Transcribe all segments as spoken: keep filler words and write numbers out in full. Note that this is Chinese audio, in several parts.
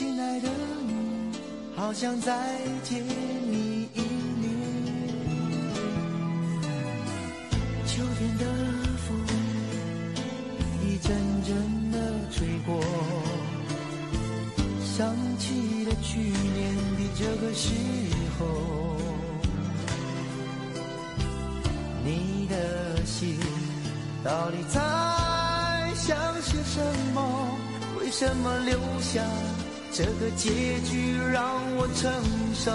亲爱的你，好想再见你一面。秋天的风一阵阵的吹过，想起了去年的这个时候，你的心到底在想些什么？为什么留下这个结局让我承受？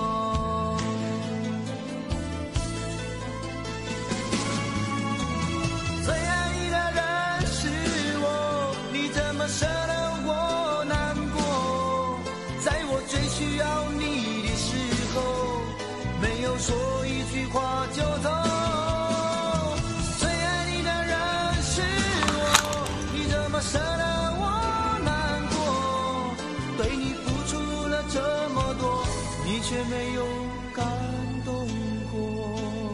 最爱你的人是我，你怎么舍得我难过？在我最需要你的时候，没有说一句话就走。最爱你的人是我，你怎么舍得你却没有感动过。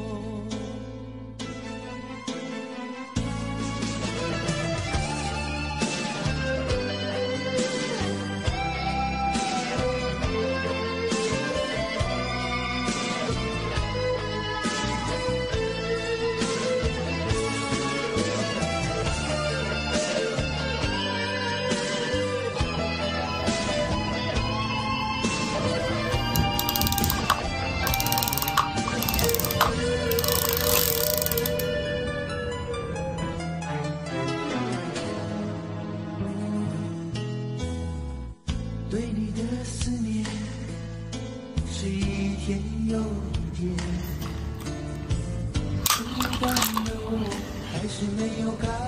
对你的思念是一天又一天，孤单的我还是没有改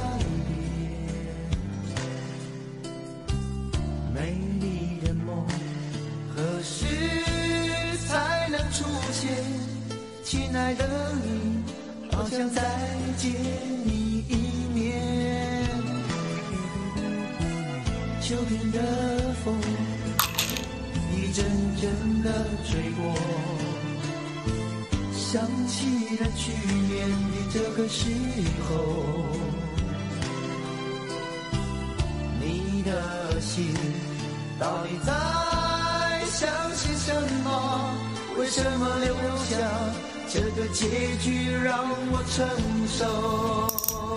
变。美丽的梦何时才能出现？亲爱的你，好想再见你一面。秋天的风一阵阵的吹过，想起了去年的这个时候，你的心到底在想些什么？为什么留下这个结局让我承受？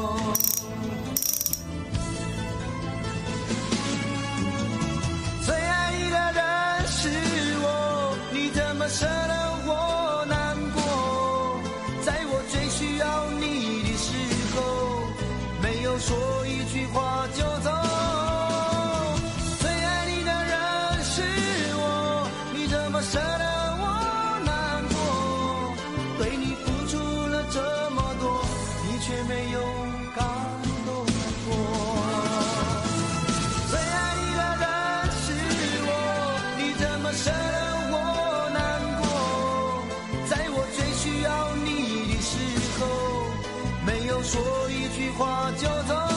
舍得我难过，在我最需要你的时候，没有说一句话就走。最爱你的人是我，你怎么舍得我难过？对你付出了这么多，你却没有感动过。最爱你的人是我，你怎么舍得说一句话就走。